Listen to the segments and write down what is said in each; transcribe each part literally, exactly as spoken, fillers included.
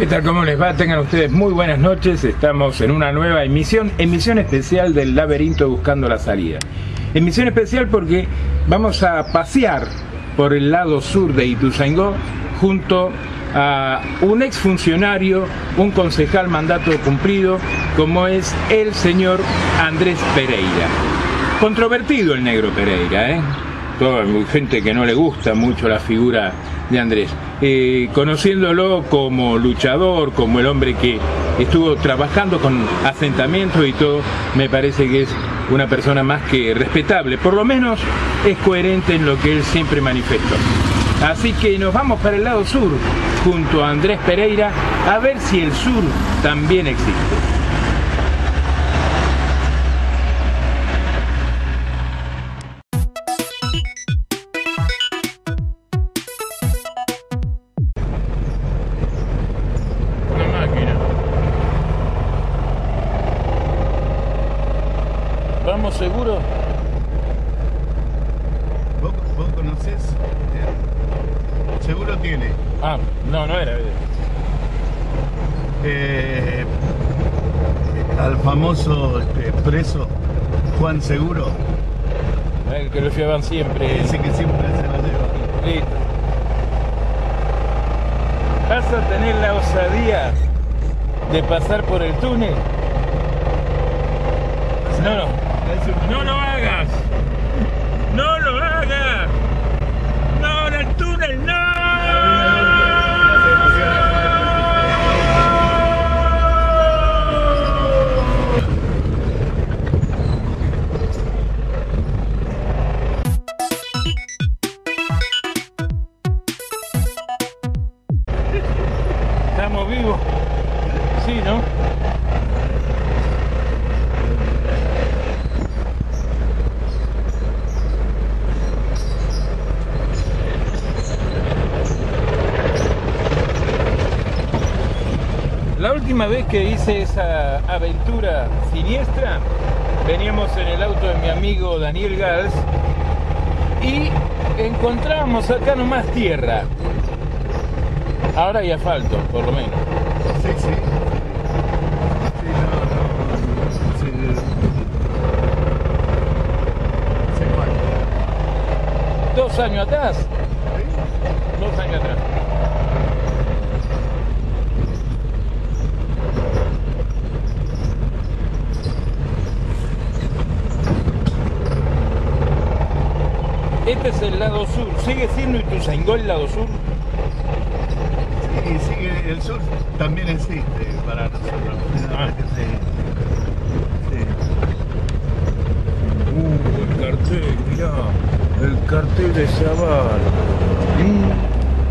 ¿Qué tal? ¿Cómo les va? Tengan ustedes muy buenas noches. Estamos en una nueva emisión, emisión especial del Laberinto Buscando la Salida. Emisión especial porque vamos a pasear por el lado sur de Ituzaingó junto a un exfuncionario, un concejal mandato cumplido, como es el señor Andrés Pereira. Controvertido el negro Pereira, ¿eh? Toda gente que no le gusta mucho la figura de Andrés. Eh, conociéndolo como luchador, como el hombre que estuvo trabajando con asentamientos y todo, me parece que es una persona más que respetable, por lo menos es coherente en lo que él siempre manifestó. Así que nos vamos para el lado sur, junto a Andrés Pereira, a ver si el sur también existe. ¿Vamos seguro? ¿Vos, vos conocés? Eh, seguro tiene. Ah, no, no era. Eh, al famoso este, preso Juan Seguro. El que lo llevan siempre. Ese que siempre se lo lleva. Listo. ¿Vas a tener la osadía de pasar por el túnel? No, no. No lo hagas. No lo hagas. No, en el túnel, no. Estamos vivos. Sí, ¿no? La última vez que hice esa aventura siniestra, veníamos en el auto de mi amigo Daniel Gals y encontrábamos acá nomás tierra. Ahora hay asfalto, por lo menos. Sí, sí. Sí, no, no. Sí, sí, bueno. Dos años atrás. ¿Sí? Dos años atrás. Este es el lado sur. ¿Sigue siendo Ituzaingó el lado sur? Y sigue el sur, también existe para nosotros. Ah. Sí. Sí. Uh, el cartel, mirá. El cartel de Zavala. ¿Eh?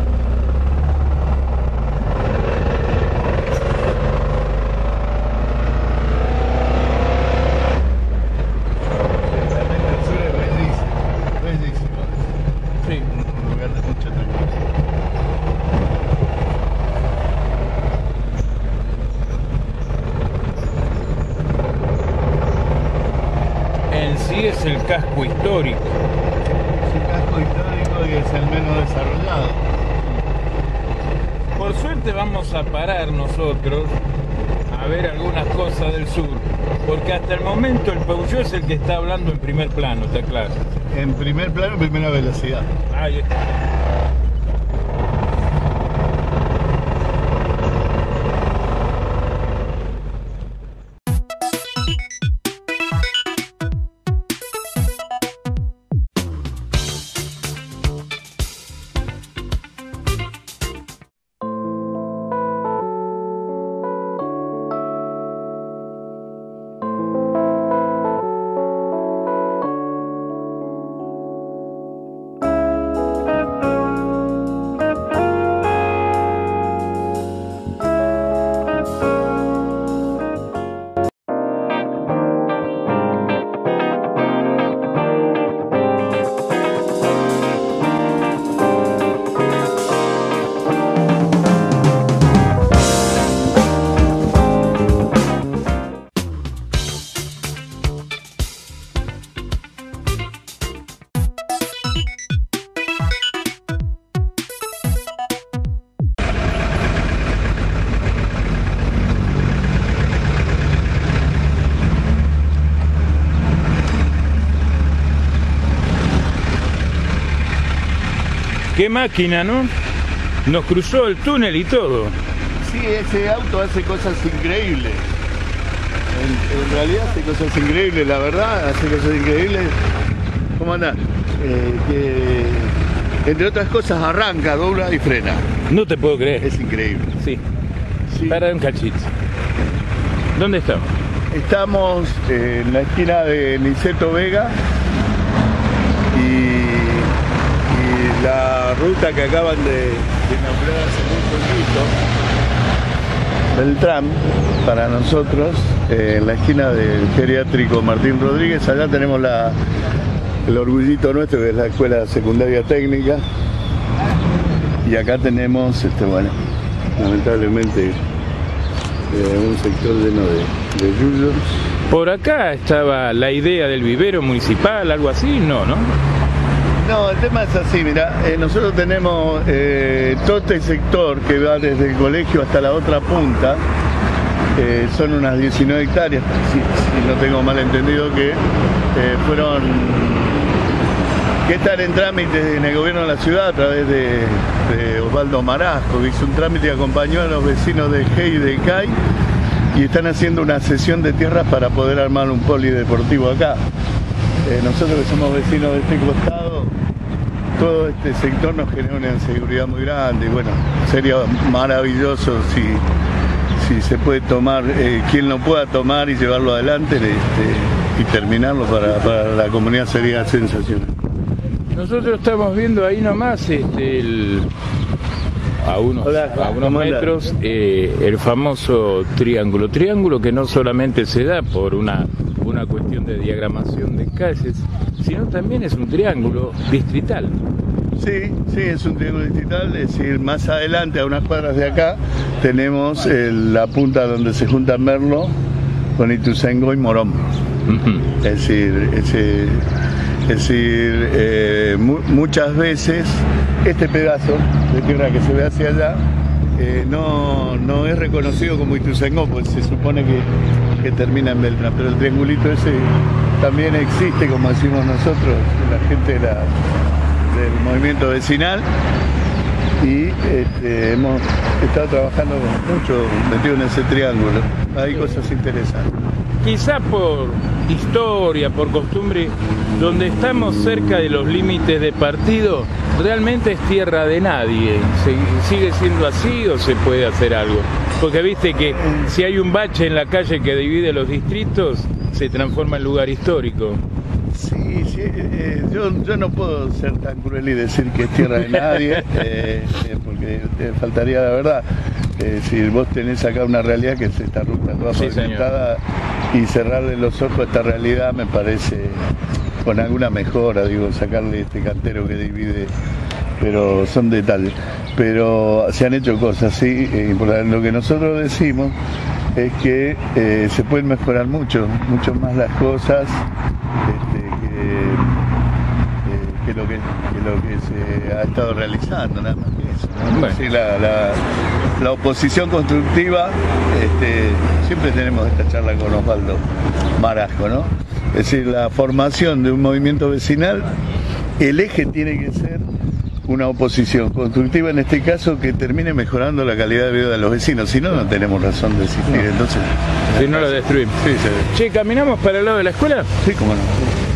Es el casco histórico. Es un casco histórico y es el menos desarrollado. Por suerte vamos a parar nosotros a ver algunas cosas del sur, porque hasta el momento el Peugeot es el que está hablando en primer plano, ¿está claro? En primer plano, en primera velocidad. Ahí está. Qué máquina, ¿no? Nos cruzó el túnel y todo. Sí, ese auto hace cosas increíbles. En, en realidad hace cosas increíbles, la verdad, hace cosas increíbles. ¿Cómo anda? Eh, que, entre otras cosas, arranca, dobla y frena. No te puedo creer. Es increíble. Sí. Sí. Para un cachito. ¿Dónde estamos? Estamos en la esquina de Niceto Vega y, y la ruta que acaban de, de inaugurar hace muy poquito, Beltrán, para nosotros, eh, en la esquina del geriátrico Martín Rodríguez. Allá tenemos la, el orgullito nuestro, que es la Escuela Secundaria Técnica, y acá tenemos, este, bueno, lamentablemente, eh, un sector lleno de, de yuyos. Por acá estaba la idea del vivero municipal, algo así, no, ¿no? No, el tema es así, mira, eh, nosotros tenemos eh, todo este sector que va desde el colegio hasta la otra punta, eh, son unas diecinueve hectáreas, si, si no tengo mal entendido, que eh, fueron, que están en trámite en el gobierno de la ciudad a través de, de Osvaldo Marasco, que hizo un trámite y acompañó a los vecinos de G y de C A I, y están haciendo una cesión de tierras para poder armar un polideportivo acá. Eh, nosotros que somos vecinos de este costado, todo este sector nos genera una inseguridad muy grande, y bueno, sería maravilloso si, si se puede tomar, eh, quien lo pueda tomar y llevarlo adelante, este, y terminarlo para, para la comunidad sería sensacional. Nosotros estamos viendo ahí nomás este, el, a unos, Hola, a unos metros eh, el famoso triángulo. Triángulo que no solamente se da por una, una cuestión de diagramación de calles, sino también es un triángulo distrital. Sí, sí, es un triángulo distrital, es decir, más adelante, a unas cuadras de acá, tenemos el, la punta donde se juntan Merlo con Ituzaingó y Morón. Uh-huh. Es decir, ese... Es decir, eh, mu muchas veces este pedazo de tierra que se ve hacia allá eh, no, no es reconocido como Ituzaingó, pues se supone que, que termina en Beltrán, pero el triangulito ese también existe, como decimos nosotros, la gente de la, del movimiento vecinal, y este, hemos estado trabajando mucho metido en ese triángulo. Hay cosas interesantes. Quizá por historia, por costumbre, donde estamos cerca de los límites de partido, realmente es tierra de nadie. ¿Sigue siendo así o se puede hacer algo? Porque viste que si hay un bache en la calle que divide los distritos, se transforma en lugar histórico. Sí, sí, eh, yo, yo no puedo ser tan cruel y decir que es tierra de nadie, eh, eh, porque te faltaría la verdad. Eh, si vos tenés acá una realidad que es esta ruta toda sí, pavimentada, y cerrarle los ojos a esta realidad me parece con alguna mejora, digo, sacarle este cantero que divide, pero son detalles. Pero se han hecho cosas, sí, eh, lo que nosotros decimos es que eh, se pueden mejorar mucho, mucho más las cosas este, que, eh, que, lo que, que lo que se ha estado realizando, nada más que eso, ¿no? Bueno. Sí, la, la, la oposición constructiva, este, siempre tenemos esta charla con Osvaldo Marasco, ¿no? Es decir, la formación de un movimiento vecinal, el eje tiene que ser una oposición constructiva, en este caso, que termine mejorando la calidad de vida de los vecinos, si no, no tenemos razón de existir. No. Entonces, si no lo destruimos. Sí, sí. Che, ¿caminamos para el lado de la escuela? Sí, cómo no.